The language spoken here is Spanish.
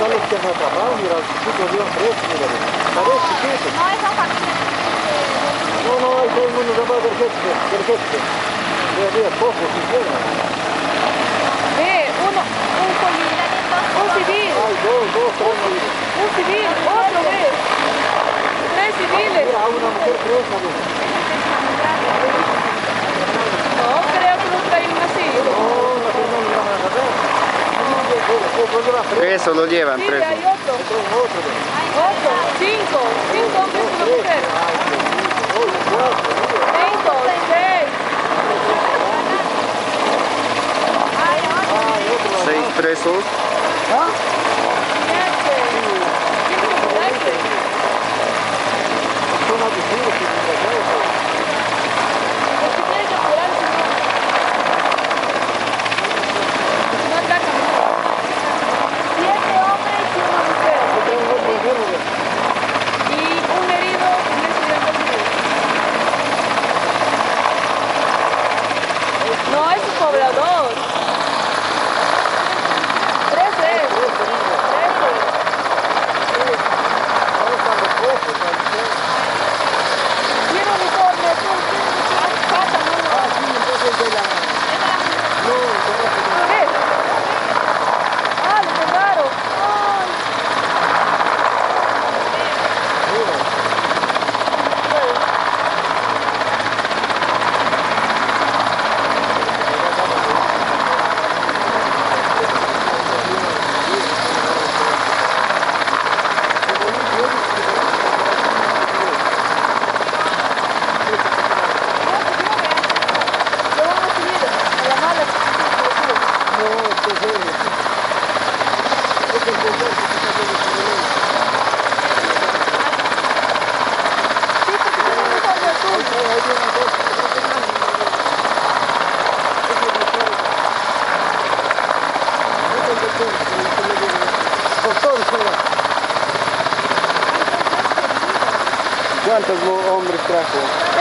son los que me atraparon, mira, los chicos llevan presos, mira, ¿sabes? Chiquitos. No, esa familia. No, hay todo el mundo llamado del jefe. Mira, poco, si quieren. Ve, un policía, un civil. Hay dos, tres maridos. Un civil, otro, ve. Tres civiles. Mira, hay una mujer presa, mira. No, creo que no traen así. No lo van a agarrar. Preso, lo llevan Sí, preso. hay otro. Otro, cinco hombres y una mujer. Cinco, seis. 6 presos. No, es un poblador. 13. Tiene uniforme azul, lo colgaron. ¿Cuántos hombres trajo?